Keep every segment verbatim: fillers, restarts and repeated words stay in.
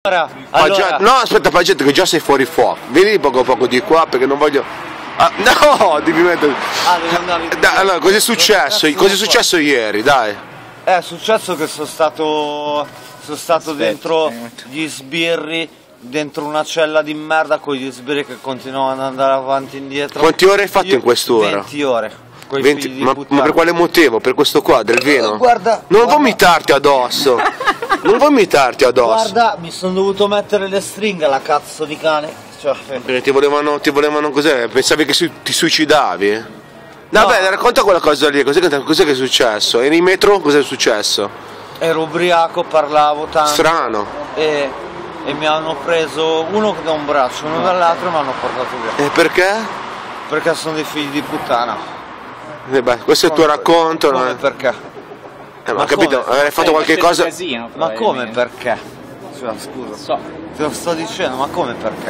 Allora, Paggetto, no aspetta Paggetto che già sei fuori fuoco, vieni poco poco di qua perché non voglio... Ah, no, devi mettere... Ah, devi andare in... Dai, allora, cos'è successo? Cos'è successo ieri, dai? È successo che sono stato... Sono stato Aspetta, dentro gli sbirri, dentro una cella di merda con gli sbirri che continuavano ad andare avanti e indietro. Quanti ore hai fatto Io, in quest'ora? venti ore. venti, ma, ma per quale motivo? Per questo qua, del vino? Guarda, non guarda. vomitarti addosso! Non vomitarti addosso! Guarda, mi sono dovuto mettere le stringhe alla cazzo di cane. Cioè, perché ti volevano, ti volevano cos'è? Pensavi che su, ti suicidavi? No, no. Beh, racconta quella cosa lì, cos'è che, cos'è che è successo? Eri in metro? Cos'è successo? Ero ubriaco, parlavo tanto. Strano. E, e mi hanno preso uno da un braccio, uno dall'altro e mi hanno portato via. E perché? Perché sono dei figli di puttana. Eh beh, questo come, è il tuo racconto, come no? Perché? Eh, ma, ma capito, avrei fatto qualche cosa. Casino, ma come perché? Cioè, scusa, so. Te lo sto dicendo, ma come perché?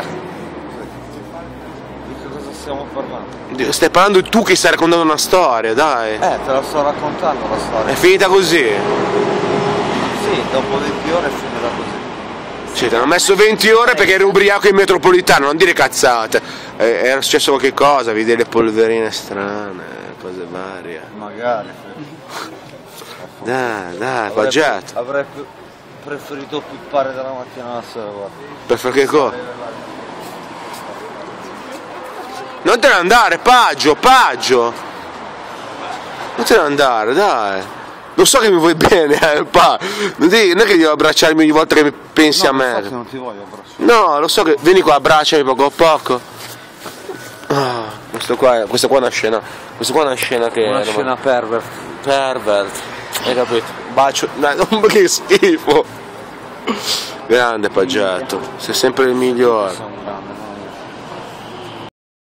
Di che cosa stiamo parlando? Stai parlando tu che stai raccontando una storia, dai. Eh, te la sto raccontando la storia. È finita così? Sì, dopo venti ore è finita così. Sì, ti hanno messo venti ore perché eri ubriaco in metropolitano, non dire cazzate. Eh, era successo qualche cosa, vedi delle polverine strane, cose varie. Magari. Dai, dai, Paggetto. Avrei preferito pippare dalla mattina alla sera, guarda. Per fare che cosa? Non te ne andare, Paggio, Paggio! Non te ne andare, dai! Lo so che mi vuoi bene, eh, pa. Non, devi, non è che devi abbracciarmi ogni volta che pensi no, a me. So che non ti voglio abbracciare. No, lo so che. Vieni qua, abbracciami poco a poco. Oh, questo qua, questa qua è una scena. Questa qua è una scena che. Una scena ma... pervert. Pervert. Hai capito? Bacio. Dai, non che schifo. Grande Paggetto, sei sempre il migliore.